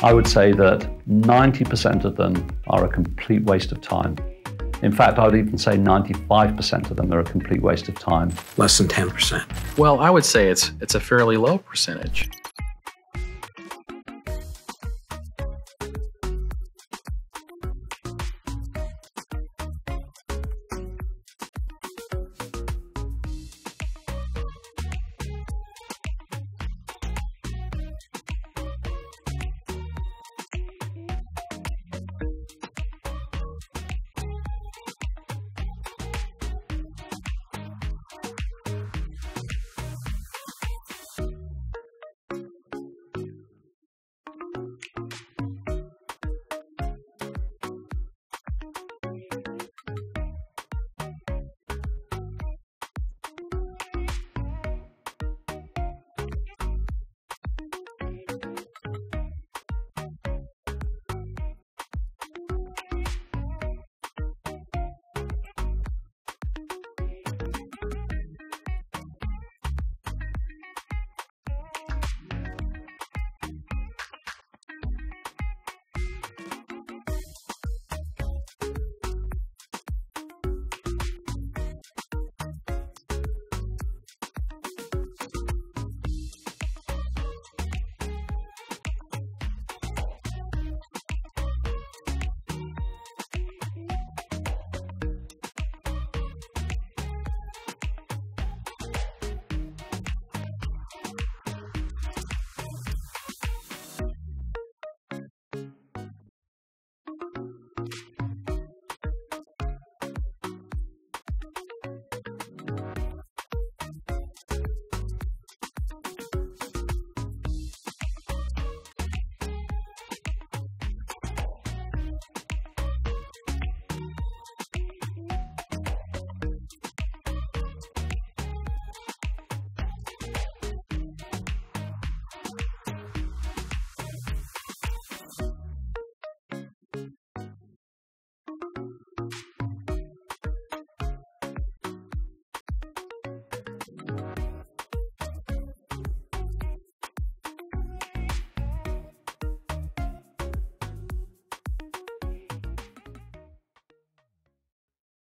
I would say that 90% of them are a complete waste of time. In fact, I would even say 95% of them are a complete waste of time. Less than 10%. Well, I would say it's a fairly low percentage.